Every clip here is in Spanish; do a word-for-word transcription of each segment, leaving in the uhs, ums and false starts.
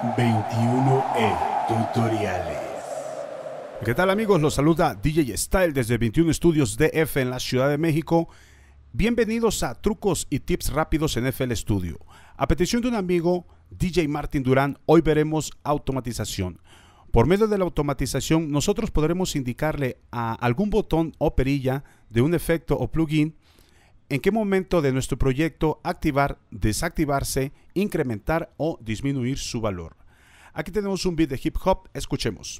veintiuno E Tutoriales. ¿Qué tal, amigos? Los saluda D J Style desde veintiuno Estudios D F en la Ciudad de México. Bienvenidos a Trucos y Tips Rápidos en F L Studio. A petición de un amigo, D J Martin Durán, hoy veremos automatización. Por medio de la automatización, nosotros podremos indicarle a algún botón o perilla de un efecto o plugin en qué momento de nuestro proyecto activar, desactivarse, incrementar o disminuir su valor. Aquí tenemos un beat de hip hop, escuchemos.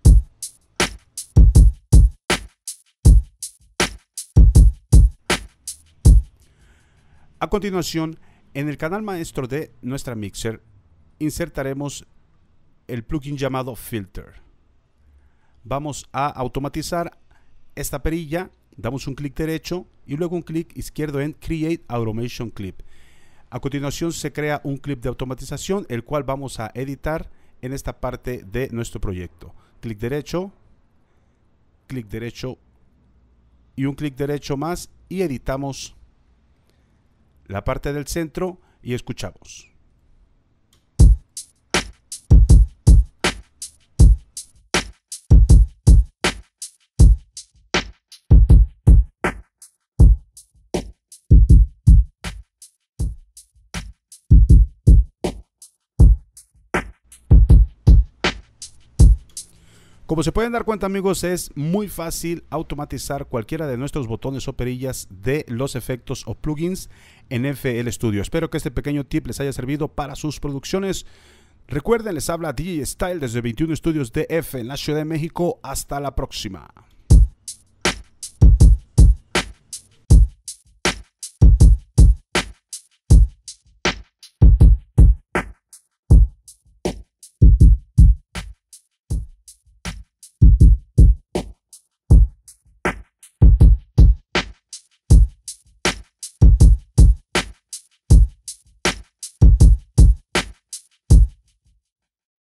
A continuación, en el canal maestro de nuestra mixer, insertaremos el plugin llamado Filter. Vamos a automatizar esta perilla, damos un clic derecho y luego un clic izquierdo en Create Automation Clip. A continuación se crea un clip de automatización, el cual vamos a editar en esta parte de nuestro proyecto. Clic derecho, clic derecho y un clic derecho más y editamos la parte del centro y escuchamos. Como se pueden dar cuenta, amigos, es muy fácil automatizar cualquiera de nuestros botones o perillas de los efectos o plugins en F L Studio. Espero que este pequeño tip les haya servido para sus producciones. Recuerden, les habla D J Style desde veintiuno Estudios D F en la Ciudad de México. Hasta la próxima.